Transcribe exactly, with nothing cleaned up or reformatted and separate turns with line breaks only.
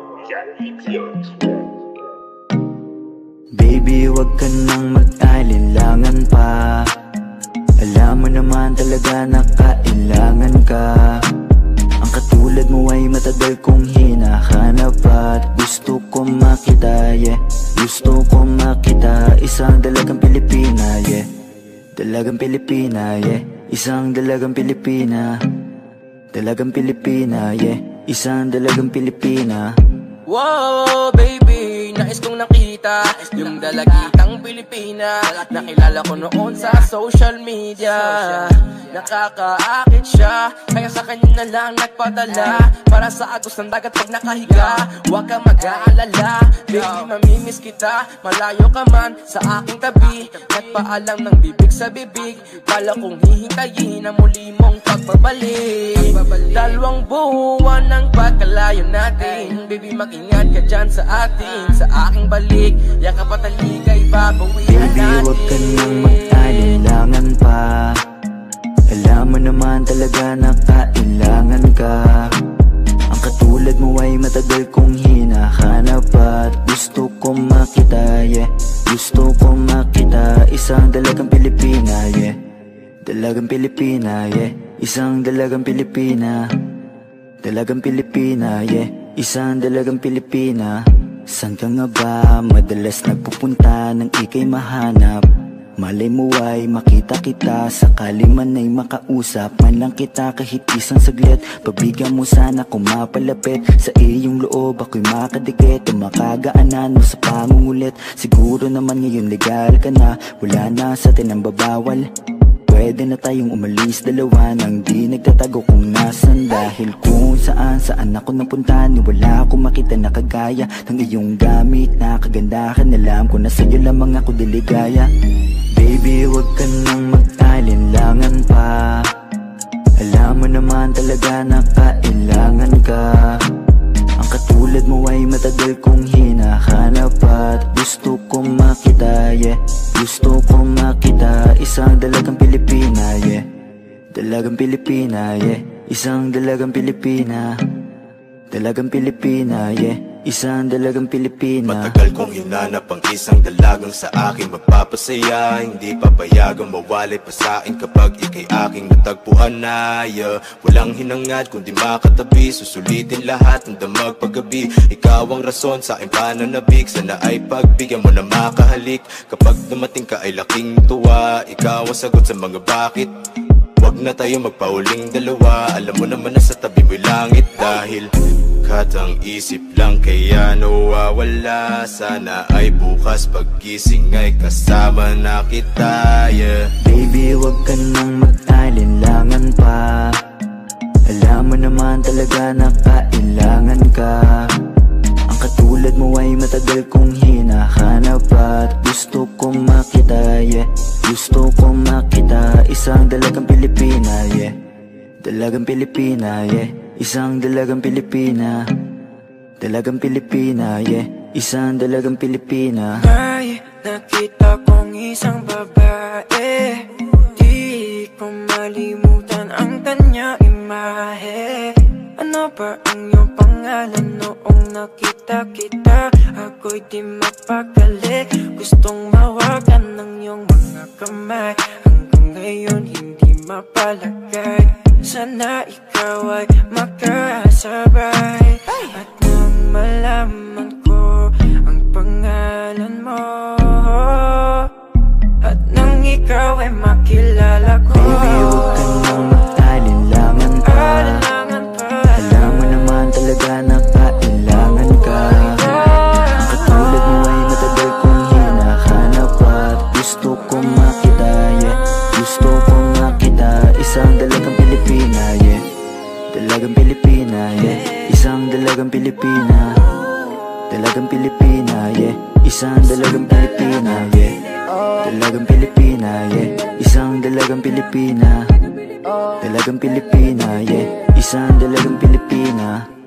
Baby, wag ka nang mag-alinlangan pa. Alam mo naman talaga na kailangan ka. Ang katulad mo ay matagal kong hinahanap at gusto ko makita, yeah. Gusto ko makita isang dalagang Pilipina, yeah. Dalagang Pilipina, yeah. Isang dalagang Pilipina. Dalagang Pilipina, yeah. Isang dalagang Pilipina.
Wow, baby, nais kong nakita yung dalagitang Pilipina. Nakilala ko noon sa social media. Nakakaakit siya, kaya sa kanya na lang nagpadala. Para sa agos ng dagat pag nakahiga. Huwag ka mag-aalala, baby, mamimiss kita. Malayo ka man sa aking tabi. Nagpaalam ng bibig sa bibig. Bala kong hihintayin ang muli mong pagbabalik. Dalawang buwan ng pagkalayo natin. Baby, mag-ingat ka dyan sa atin. Sa aking balik, yakap at taligay babawihan natin.
Baby, huwag ka nang mag-alinlangan pa. Alam mo naman talaga na kailangan ka. Ang katulad mo ay matagal kong hinahanap at gusto ko makita, yeah. Gusto ko makita isang dalagang Pilipina, yeah. Dalagang Pilipina, yeah. Isang dalagang Pilipina. Dalagang Pilipina, yeah. Isang dalagang Pilipina. San ka nga ba madalas nagpupunta nang ika'y mahanap? Malay mo ay makita kita, sakali man ay makausap man lang kita kahit isang saglit. Pagbigyan mo sana kung mapalapit sa iyong loob, ako'y makadikit o makagaanan mo sa pangungulit. Siguro naman ngayon legal ka na, wala na sa atin ang babawal. Pwede na tayong umalis dalawa nang di nagtatago kung nasan. Dahil kung saan saan ako napunta, ni wala akong makita na kagaya ng iyong gamit na kagandahan. Alam ko na sa'yo lamang ako diligaya. Baby, wag ka nang mag-alinlangan pa. Alam mo naman talaga na kailangan ka. Ang katulad mo ay matagal kong hinahanap at gusto ko makita, yeah. Gusto ko makita isang dalagang Pilipina, yeah. Dalagang Pilipina, yeah. Isang dalagang Pilipina. Dalagang Pilipina, yeah. Isang dalagang Pilipina.
Matagal kong hinanap ang isang dalagang sa akin magpapasaya. Hindi papayagang mawalay pa sa'kin kapag ika'y aking natagpuan na, yeah. Walang hinangad kundi makatabi, susulitin lahat ng damag paggabi. Ikaw ang rason sa aking pananabik, sana ay pagbigyan mo na makahalik. Kapag dumating ka ay laking tuwa, ikaw ang sagot sa mga bakit. Wag na tayo magpauling dalawa, alam mo naman na sa tabi mo'y langit. Dahil katang isip lang kaya nawawala. Sana ay bukas paggising ay kasama na kita, yeah.
Baby, wag ka nang mag-alinlangan pa. Alam mo naman talaga na kailangan ka. Ang katulad mo ay matagal kong hinahanap at gusto ko makita, yeah. Gusto ko makita isang dalagang Pilipina, yeah. Dalagang Pilipina, yeah. Isang dalagang Pilipina. Dalagang Pilipina, yeah. Isang dalagang Pilipina.
May nakita kong isang babae, di ko malimutan ang kanya imahe. Ano ba ang iyong pangalan noong nakita kita? Ako'y di mapakali, gustong mawagan ng iyong mga kamay. Hanggang ngayon hindi mapalagay, sana ikaw ay makasabay. At nang malaman ko ang pangalan mo, at nang ikaw ay makilala ko,
baby, huwag ka nang mag-alinlangan pa. Alam mo naman talaga na kailangan ka. Ang katulad mo ay matagal kong hinahanap at gusto ko makita, yeah. Gusto ko makita isang dalagang Pilipina, yeah. Dalagang Pilipina, yeah. Isang dalagang Pilipina. Dalagang Pilipina, yeah. Isang dalagang Pilipina, yeah. Dalagang Pilipina, yeah. Isang dalagang Pilipina. Dalagang Pilipina, yeah. Isang dalagang Pilipina.